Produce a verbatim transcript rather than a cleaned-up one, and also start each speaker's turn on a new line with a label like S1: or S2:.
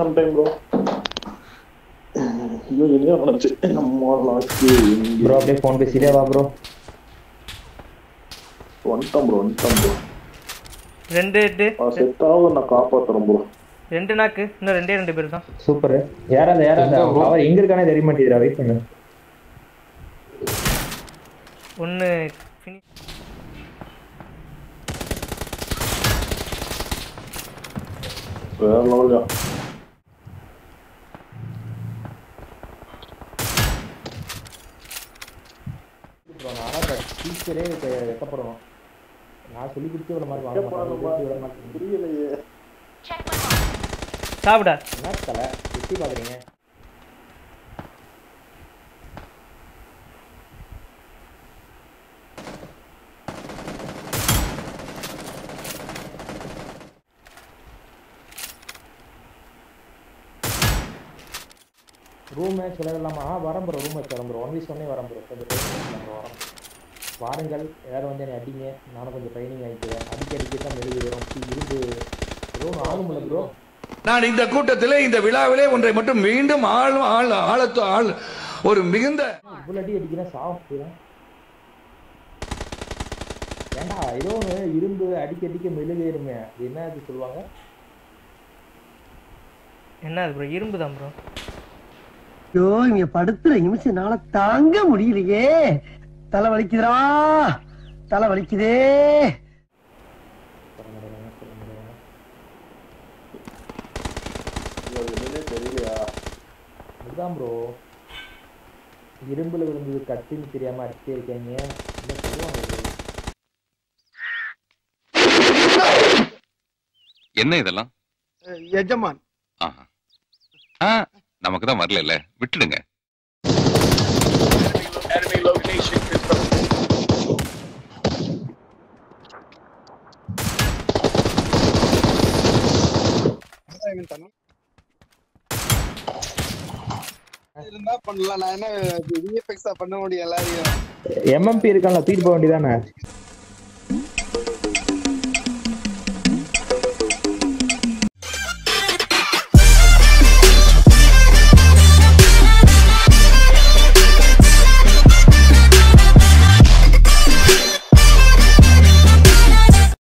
S1: One time bro. ஐயோ என்ன நடந்துச்சு நம்ம லாஸ்ட்
S2: ப்ரோ அப்படியே ஃபோன் பேசிட்டே வா bro.
S1: One time bro one time bro.
S3: ரெண்டு ஹெட்
S1: செட் ஆகும் நான் காப்பாத்துறேன் ப்ரோ.
S3: ரெண்டு நாக்கு இன்னும் ரெண்டே ரெண்டு பேர் தான்.
S2: சூப்பர். யாராவது யாராவது அவர் எங்க இருக்கானே தெரிய மாட்டேங்குதுடா. வெயிட் பண்ணு.
S3: ஒன்னு ஃபினிஷ்.
S1: வேற லெவல்யா.
S2: ப்ரோ நான் டீச்சரே வெட்டப்படணும். நான் சொல்லி கொடுத்து விட மாதிரி வாங்க மாட்டேன்.
S1: புரியலையே.
S3: சாப்பிடா
S2: என்ன தலை எப்படி பாக்குறீங்க? ரூம் மேட்ச் விளையாடலாமா? வரம் ப்ரோ ரூம் மேட்ச் வரம் ப்ரோ. ஒன் வீக் சொன்னே வரம் ப்ரோ. கொஞ்சம் ட்ரைனிங் வரோம். வாருங்கள் எல்லாரும் வந்து என்னை அடிங்க. நானும் கொஞ்சம் ட்ரைனிங் ஆகிக்கிறேன். அடிக்க அடிக்க தான் வெளியே வரும். இருந்து ப்ரோ ஆகும்ல ப்ரோ.
S4: நான் இந்த கூட்டத்திலே இந்த விழாவிலே ஒன்றை மட்டும் மீண்டும் ஆள் ஆள் ஆழத்து ஆள் ஒரு மிகுந்த
S2: இவ்வளோ அடி அடிக்கிறேன் சாப்பிடுறேன். ஏண்டா ஏதோ ஒன்று இரும்பு அடிக்க அடிக்க மெழுகேறுமே. என்ன அது சொல்லுவாங்க?
S3: என்ன அது ப்ரோ? இரும்பு தான் ப்ரோ.
S5: ஐயோ இங்க படுத்துற நிமிஷம்னால தாங்க முடியலையே. தலை வலிக்குதுடா தலை வலிக்குதே.
S1: தெரியலையா?
S2: அதுதான் ப்ரோ இரும்புல விழுந்தது கட்டின்னு தெரியாம அடிச்சே இருக்காங்க. என்ன சொல்லுவாங்க?
S6: என்ன இதெல்லாம்?
S5: எஜமான்
S6: நமக்கு தான் வரல, விட்டுடுங்க.
S5: இருந்தா பண்ணலாம். நான் என்ன விஎஃப்எக்ஸா பண்ண முடியும்? எல்லாரையும்
S2: எம்எம்பி இருக்கான்ல தூக்கிட்டு போக வேண்டியதானே?